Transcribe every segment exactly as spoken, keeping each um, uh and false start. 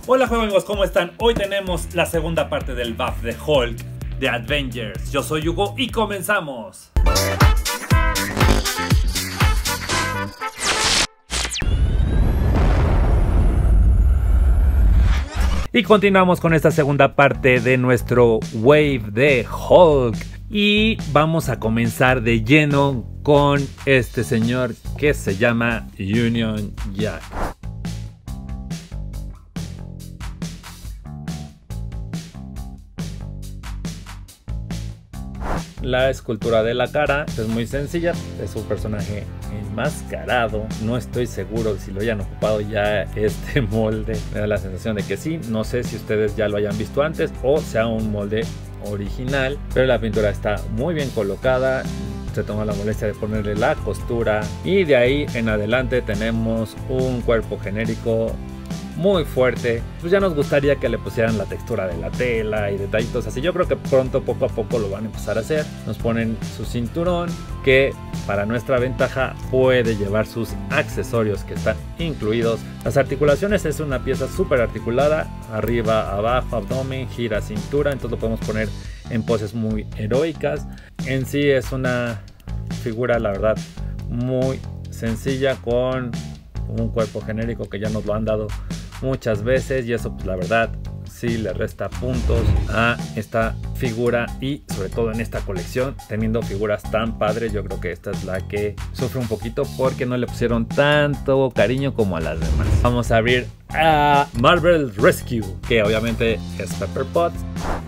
Hola juego amigos, ¿cómo están? Hoy tenemos la segunda parte del buff de Hulk de Avengers. Yo soy Hugo y comenzamos. Y continuamos con esta segunda parte de nuestro wave de Hulk. Y vamos a comenzar de lleno con este señor que se llama Union Jack. La escultura de la cara es muy sencilla, es un personaje enmascarado. No estoy seguro si lo hayan ocupado ya este molde. Me da la sensación de que sí. No sé si ustedes ya lo hayan visto antes o sea un molde original, pero la pintura está muy bien colocada. Se toma la molestia de ponerle la costura y de ahí en adelante tenemos un cuerpo genérico muy fuerte. Pues ya nos gustaría que le pusieran la textura de la tela y detallitos así. Yo creo que pronto poco a poco lo van a empezar a hacer. Nos ponen su cinturón, que para nuestra ventaja puede llevar sus accesorios que están incluidos. Las articulaciones es una pieza súper articulada, arriba, abajo, abdomen, gira, cintura, entonces lo podemos poner en poses muy heroicas. En sí es una figura, la verdad, muy sencilla, con un cuerpo genérico que ya nos lo han dado muchas veces, y eso pues la verdad sí le resta puntos a esta figura, y sobre todo en esta colección, teniendo figuras tan padres. Yo creo que esta es la que sufre un poquito porque no le pusieron tanto cariño como a las demás. Vamos a abrir a Marvel Rescue, que obviamente es Pepper Potts.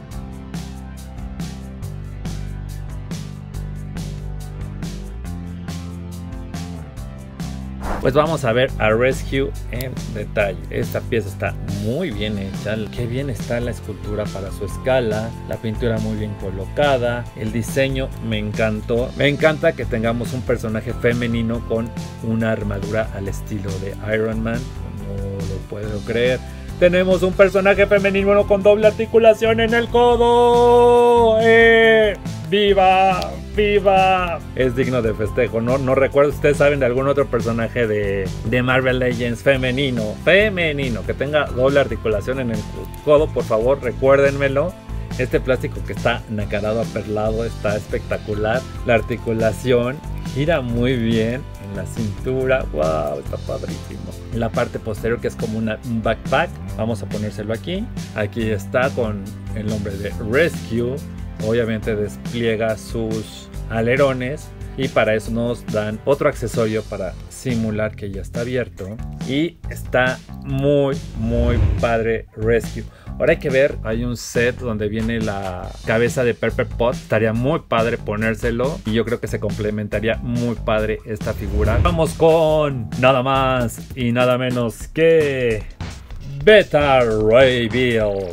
Pues vamos a ver a Rescue en detalle. Esta pieza está muy bien hecha. Qué bien está la escultura para su escala. La pintura muy bien colocada. El diseño me encantó. Me encanta que tengamos un personaje femenino con una armadura al estilo de Iron Man. No lo puedo creer. Tenemos un personaje femenino con doble articulación en el codo. ¡Eh! ¡Viva! ¡Viva! Es digno de festejo. No, no recuerdo si ustedes saben de algún otro personaje de, de Marvel Legends femenino. Femenino. Que tenga doble articulación en el codo. Por favor, recuérdenmelo. Este plástico que está nacarado, aperlado, está espectacular. La articulación gira muy bien en la cintura. ¡Wow! Está padrísimo. En la parte posterior, que es como una, un backpack, vamos a ponérselo aquí. Aquí está con el nombre de Rescue. Obviamente despliega sus alerones, y para eso nos dan otro accesorio para simular que ya está abierto. Y está muy muy padre Rescue. Ahora hay que ver, hay un set donde viene la cabeza de Pepper Potts. Estaría muy padre ponérselo, y yo creo que se complementaría muy padre esta figura. Vamos con nada más y nada menos que Beta Ray Bill.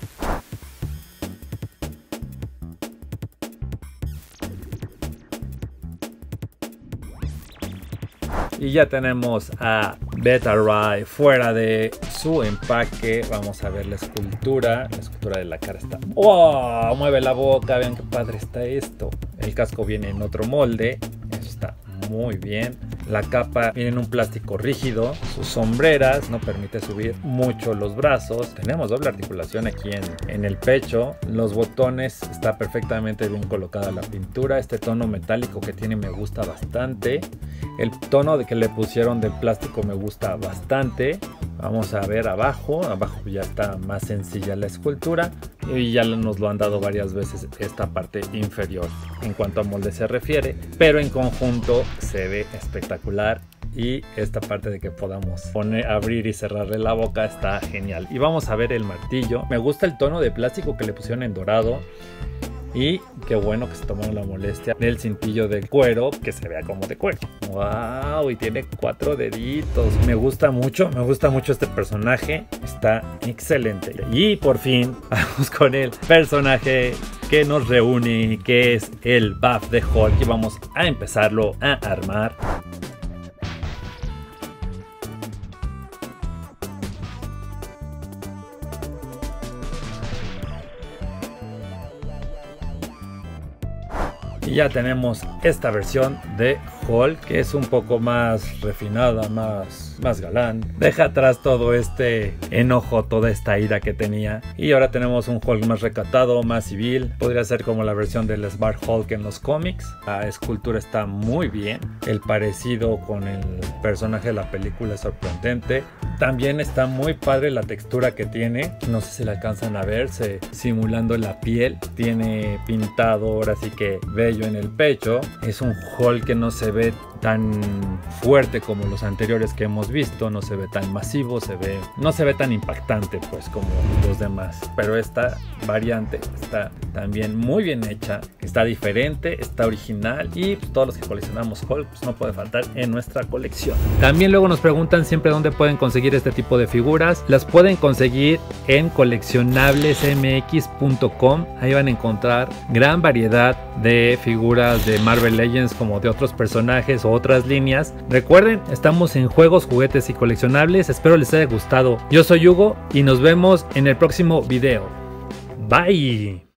Y ya tenemos a Beta Ray fuera de su empaque. Vamos a ver la escultura. La escultura de la cara está... ¡Wow! Mueve la boca. Vean qué padre está esto. El casco viene en otro molde. Eso está muy bien. La capa viene en un plástico rígido. Sus sombreras no permite subir mucho los brazos. Tenemos doble articulación aquí en, en el pecho. Los botones, está perfectamente bien colocada la pintura. Este tono metálico que tiene me gusta bastante. El tono de que le pusieron del plástico me gusta bastante. Vamos a ver abajo. Abajo ya está más sencilla la escultura, y ya nos lo han dado varias veces esta parte inferior en cuanto a molde se refiere, pero en conjunto se ve espectacular. Y esta parte de que podamos poner, abrir y cerrarle la boca está genial. Y vamos a ver el martillo. Me gusta el tono de plástico que le pusieron en dorado. Y qué bueno que se tomaron la molestia del cintillo de cuero, que se vea como de cuero. ¡Wow! Y tiene cuatro deditos. Me gusta mucho, me gusta mucho este personaje. Está excelente. Y por fin vamos con el personaje que nos reúne, que es el buff de Hulk. Y vamos a empezarlo a armar. Y ya tenemos esta versión de Hulk, que es un poco más refinada, más, más galán. Deja atrás todo este enojo, toda esta ira que tenía. Y ahora tenemos un Hulk más recatado, más civil. Podría ser como la versión del Smart Hulk en los cómics. La escultura está muy bien. El parecido con el personaje de la película es sorprendente. También está muy padre la textura que tiene. No sé si la alcanzan a ver, se, simulando la piel. Tiene pintado ahora sí que vello en el pecho. Es un Hulk que no se ve tan fuerte como los anteriores que hemos visto, no se ve tan masivo, se ve, no se ve tan impactante pues como los demás, pero esta variante está también muy bien hecha, está diferente, está original y pues, todos los que coleccionamos Hulk pues, no puede faltar en nuestra colección. También luego nos preguntan siempre dónde pueden conseguir este tipo de figuras. Las pueden conseguir en coleccionables m x punto com. Ahí van a encontrar gran variedad de figuras de Marvel Legends como de otros personajes o otras líneas. Recuerden, estamos en juegos, juguetes y coleccionables. Espero les haya gustado. Yo soy Hugo y nos vemos en el próximo video. Bye.